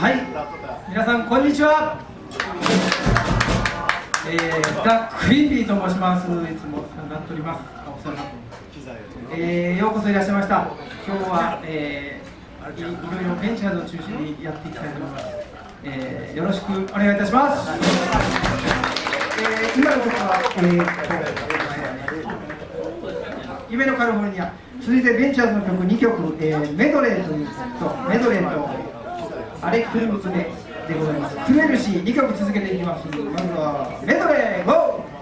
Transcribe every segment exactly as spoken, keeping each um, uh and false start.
はい、皆さんこんにちは。えー、ザ・クイーンビーと申します。いつもお世話になっております。お世話になってえー、ようこそいらっしゃいました。今日は、えー、い, いろいろベンチャーズを中心にやっていきたいと思います。えー、よろしくお願いいたします。えー、今の曲は、えー、夢のカリフォルニア、続いてベンチャーズの曲にきょく、えー、メドレーという曲とメドレーとあれくるむつめでございます。組めるしにきょく続けていきます。まずはメドレーゴー。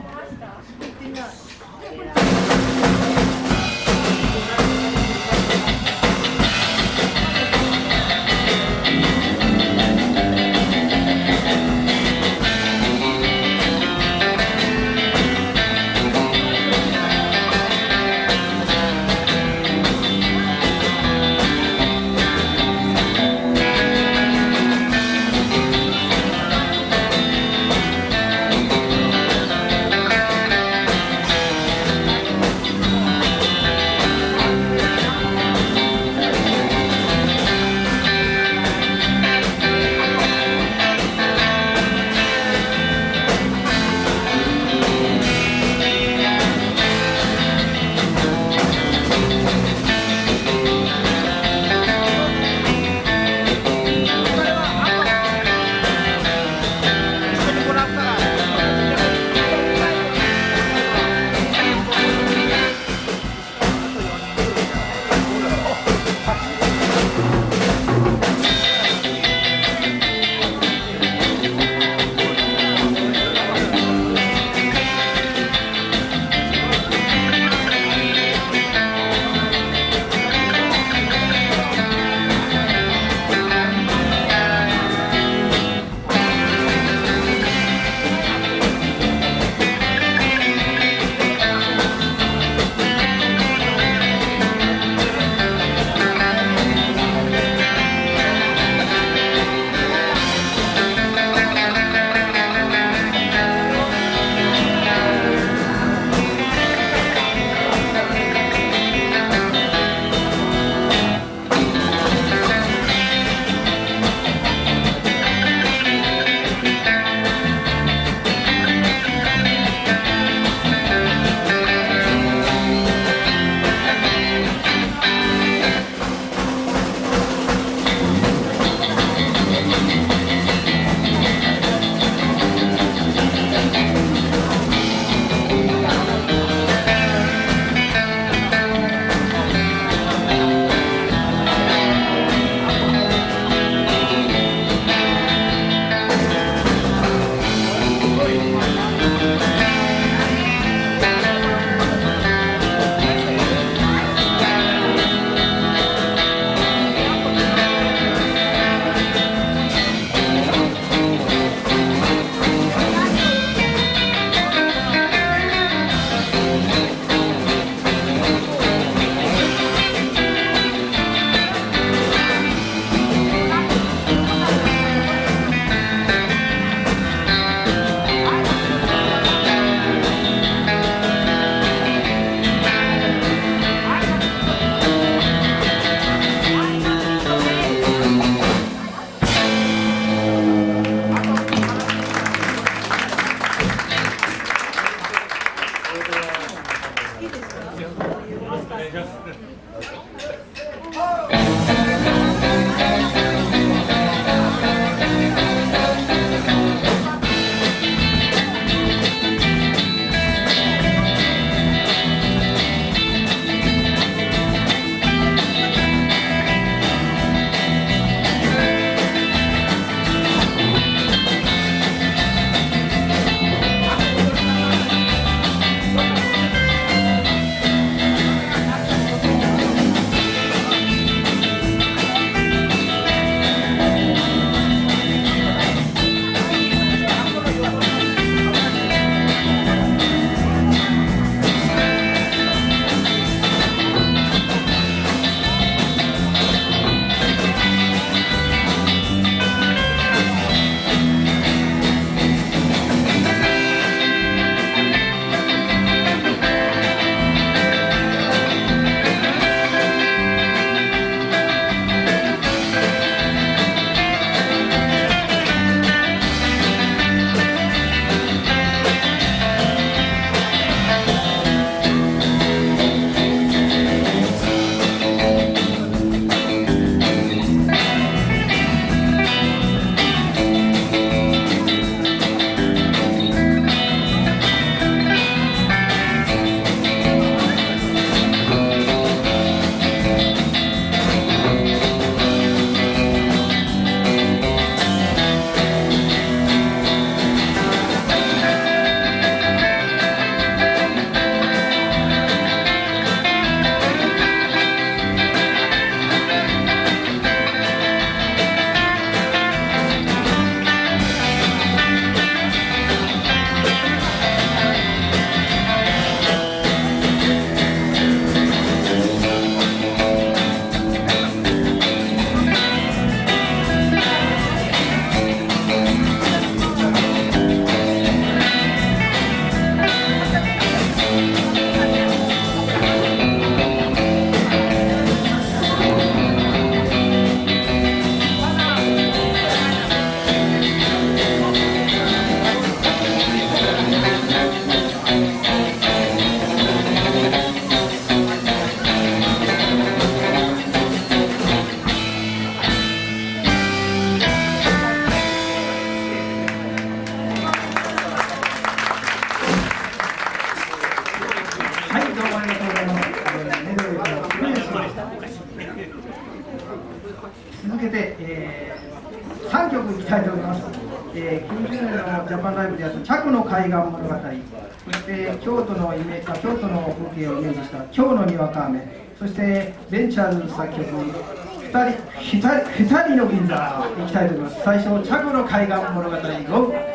えー、さんきょくいきたいと思います。えー、きゅうじゅうねんのジャパンライブでやった着の海岸物語、そして京都のイメージ、京都の風景をイメージした京のにわか雨、そしてベンチャーズ作曲ふたりふたりふたりの銀座いきたいと思います。最初着の海岸物語ゴー。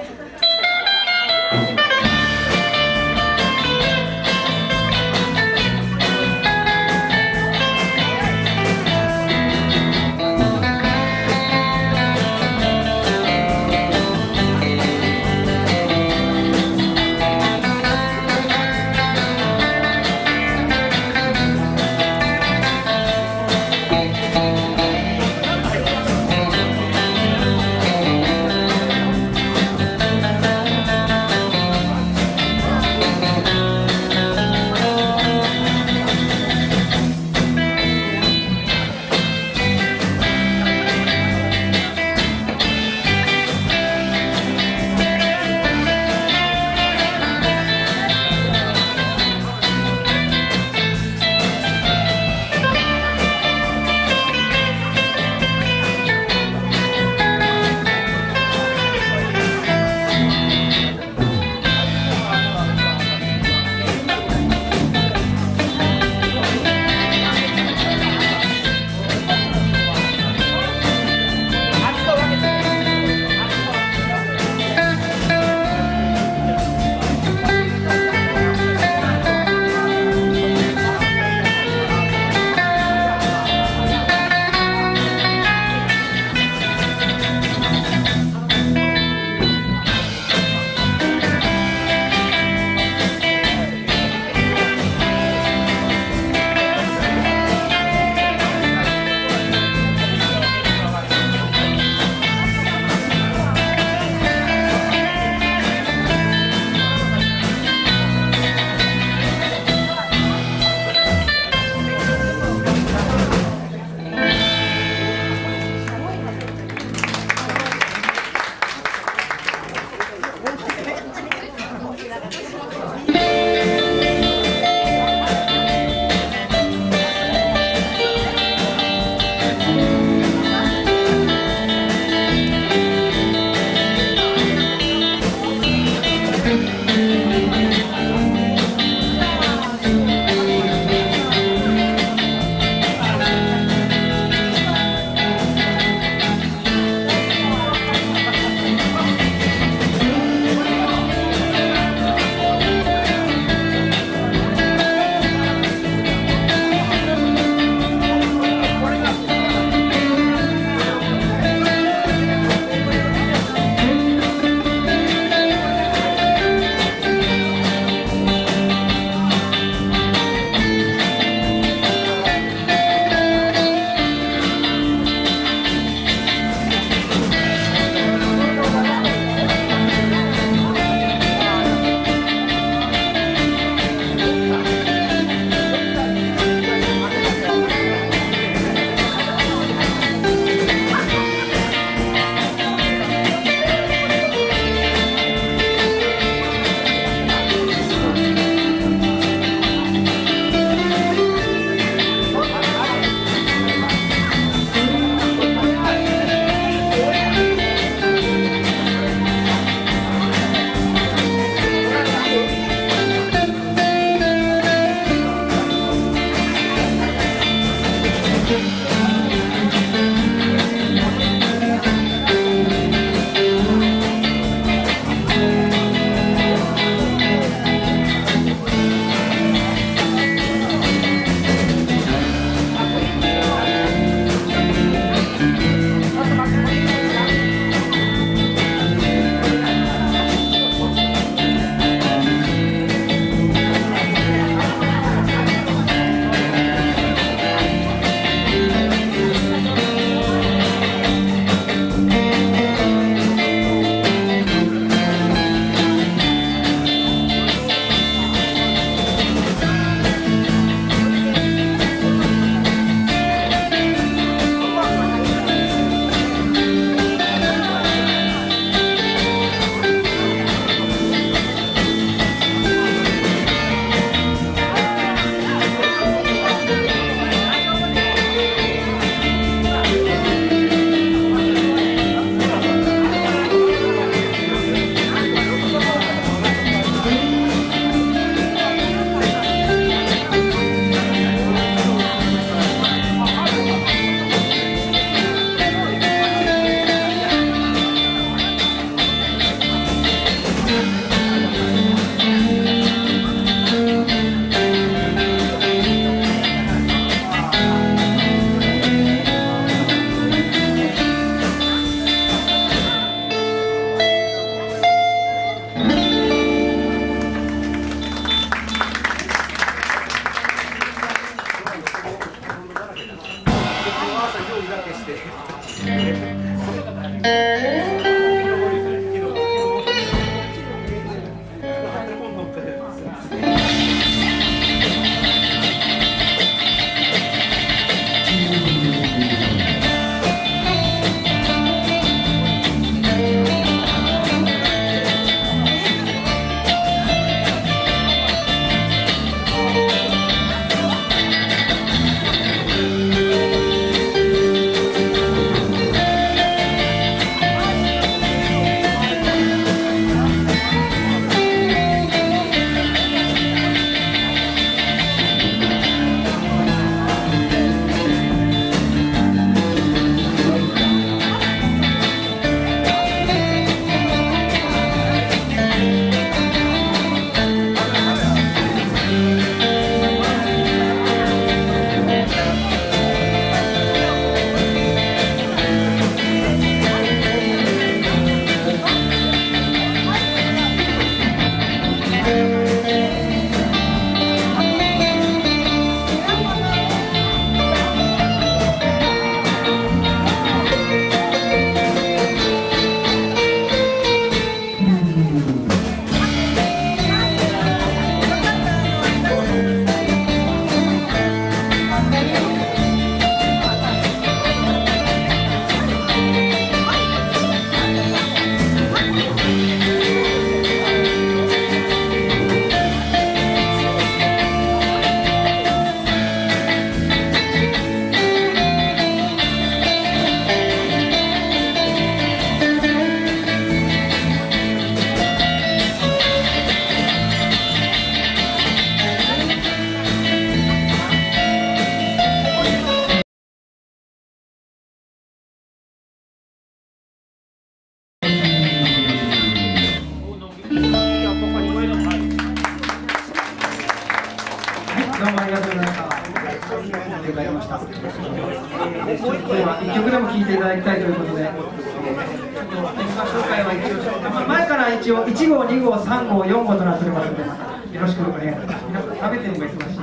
どうもありがとうございました。ありがとうございました。今日はいっきょくでも聴いていただきたいということで、ちょっと演歌紹介は一応、前から一応いち号、に号、さん号、よん号となっておりますので、よろしくお願いします。皆さん食べてるのが忙しい。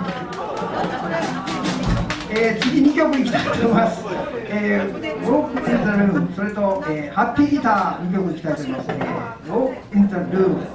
えー、次にきょくいきたいと思います。えー、ウォーク・イン・ザ・ルーム、それと、えー、ハッピーギターにきょくいきたいと思います。えー、ウォーク・イン・ザ・ルーム。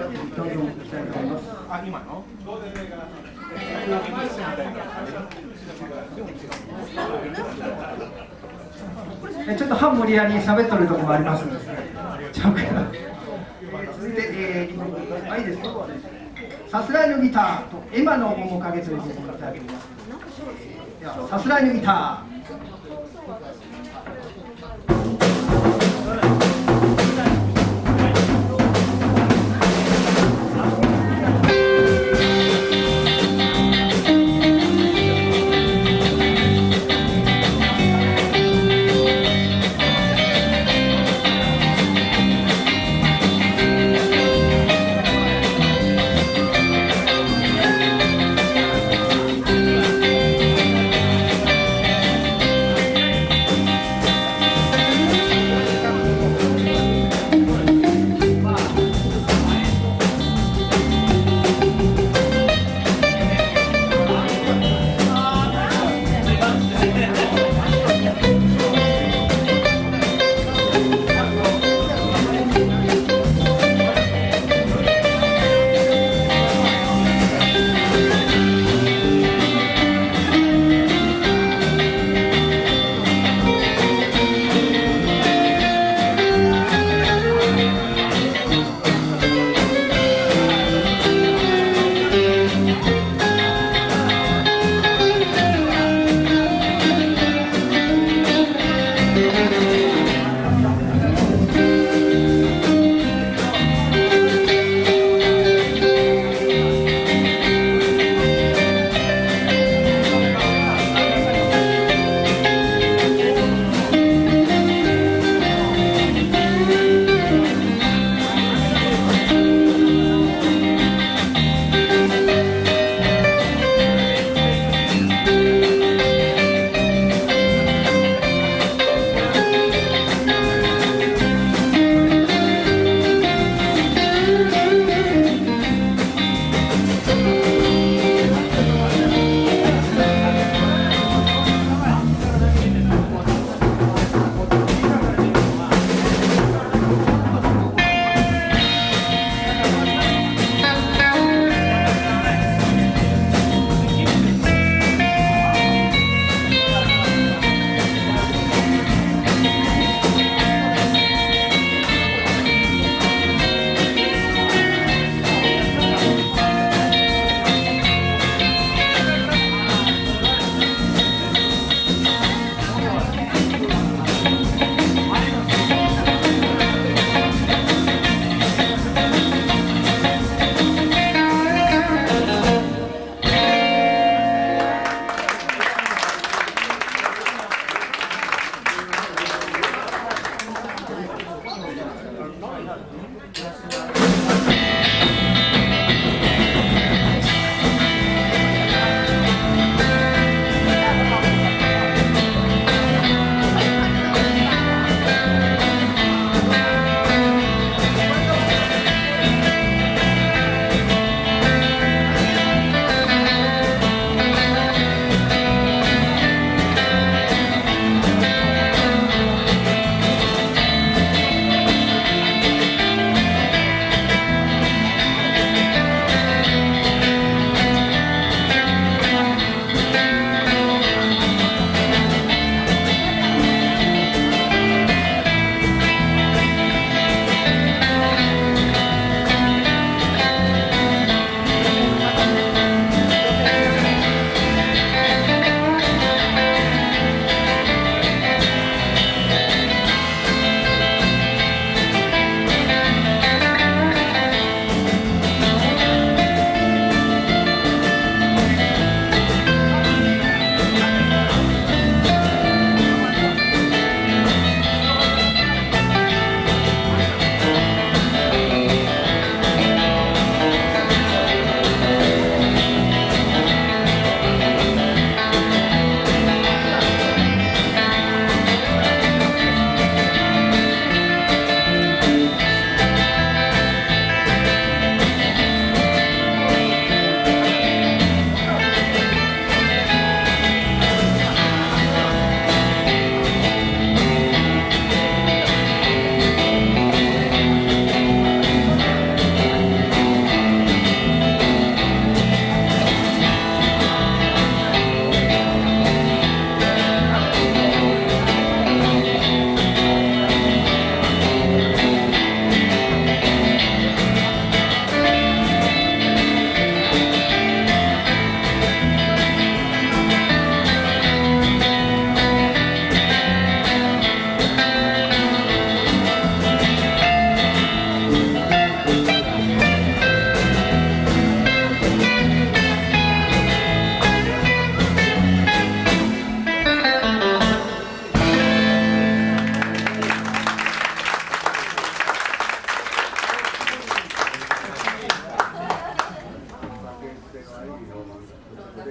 どんどんいきたいと思います。あ、今のちょっと半無理やり喋っとるところもありますんで、ちゃうかな。続いて、えー、あ、いいですか。さすらいのギターとエマの面影という曲を歌ってあげます。では、さすらいのギター。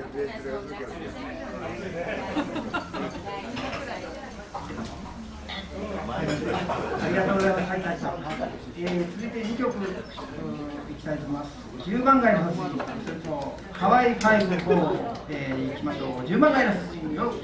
ありがとうございます。はい、大した。えー、続いてにきょくいきたいと思います。じゅうばん街の殺人、それとハワイファイブフォー、えー、いきましょう。じゅうばん街の殺人を。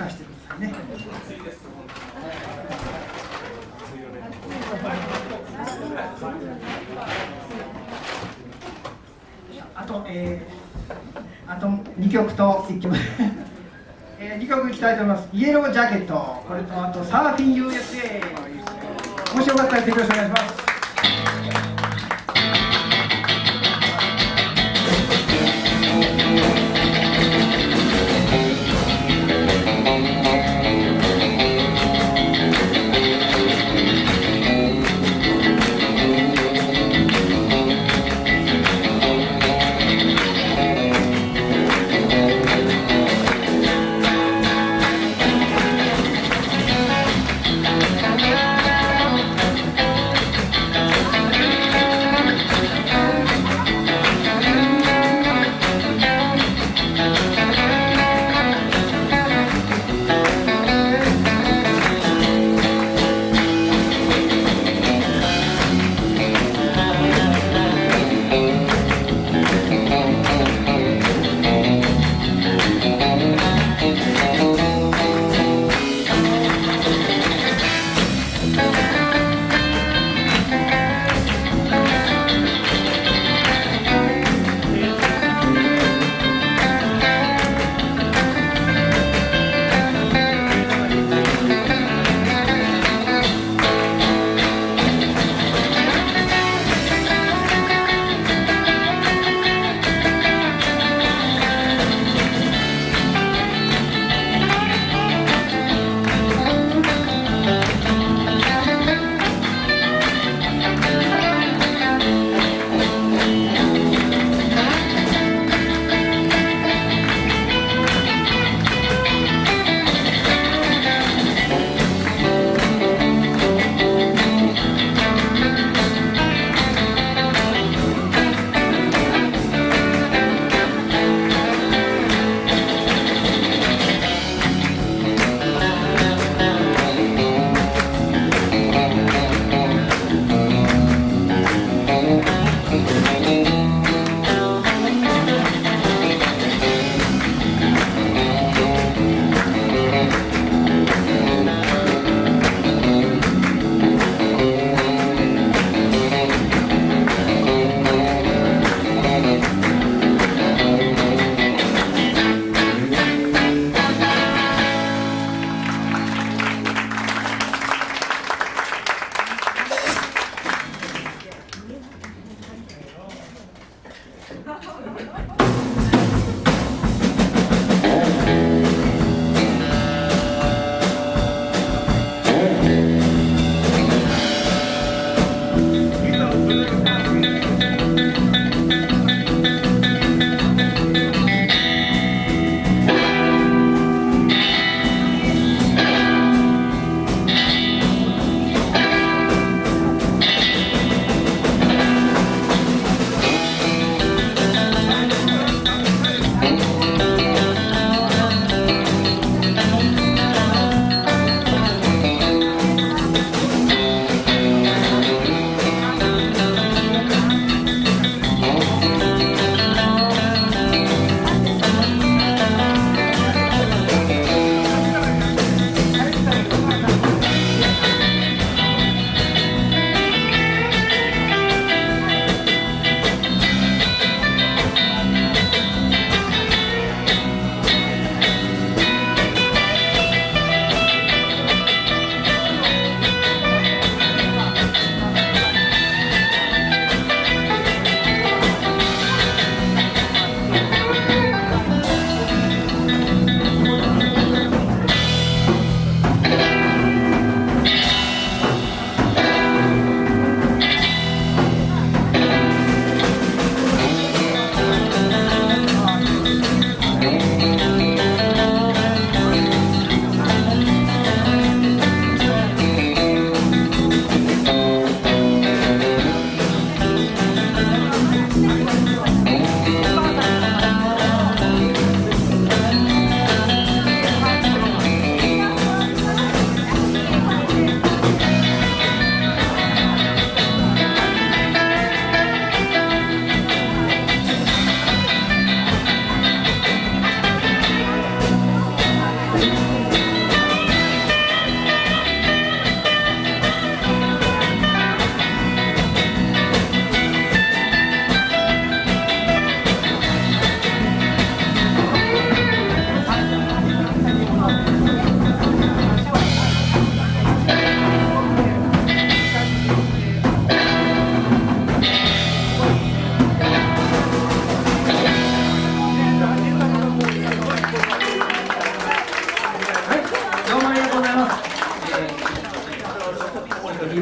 させてくださいね。あと、えー、あとにきょくといっきょく、えー、にきょくいきたいと思います。イエロージャケット、これとあとサーフィン ユーエスエー、もしよかったら手拍子お願いします。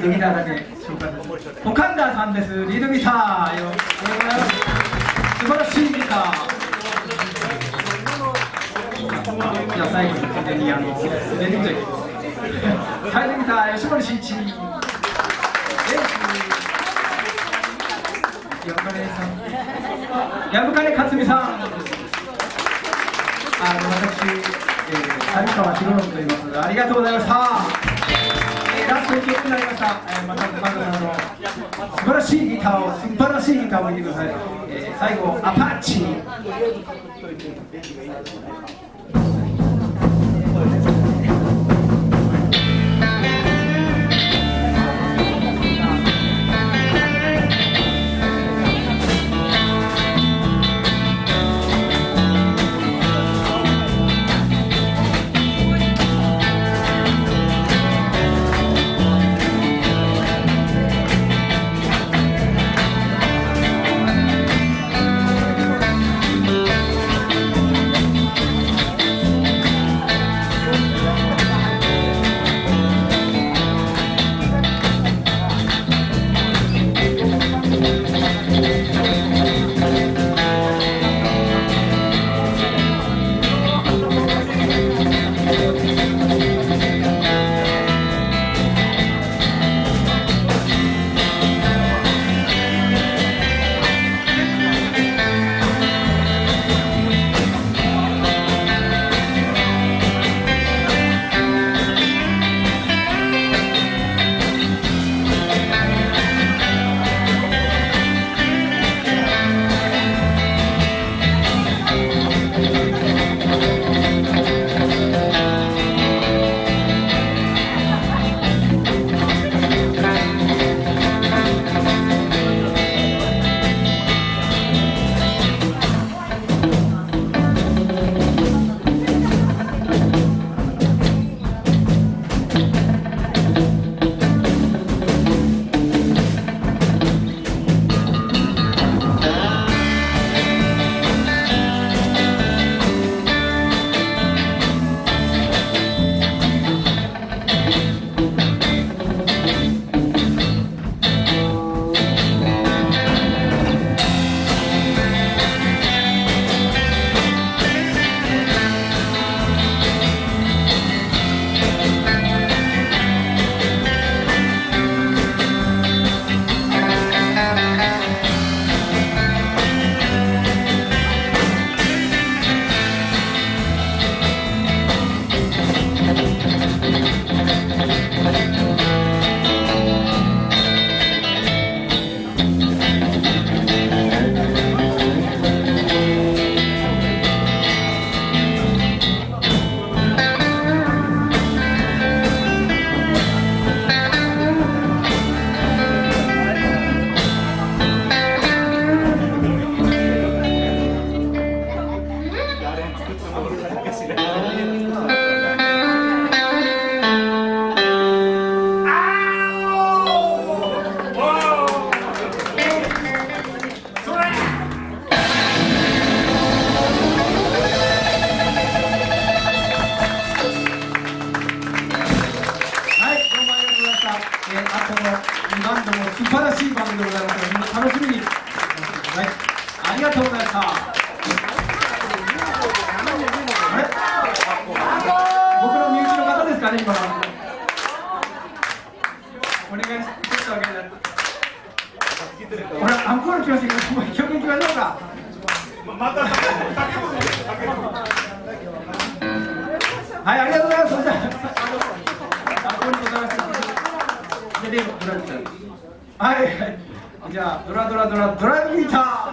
ードギターだけ紹介する。オカンダーさんです。リードギター。よろしくお願いします。素晴らしいギター。じゃあ最後についでにあのレディー・ジェイサイドギター吉森慎一。ヤブカネさん、ヤブカネ克美さん、あの私、えー、上川博信と言います。ありがとうございました。えー、ラストいっきょくになりました。えー、また岡田さんの素晴らしいギターを素晴らしいギターを見てください。えー、最後アパッチ。素晴らしい番組でございますので、みんな楽しみにしてください。ありがとうございました。あれ？僕の身内の方ですかね、今の。お願いしたわけじゃない。ほら、アンコール来ましたけど、もう一曲いきましょうか。またはい、ありがとうございます。それじゃあ、アンコールございました。で、ドライブはい、じゃあ、ドラドラドラドライブギター。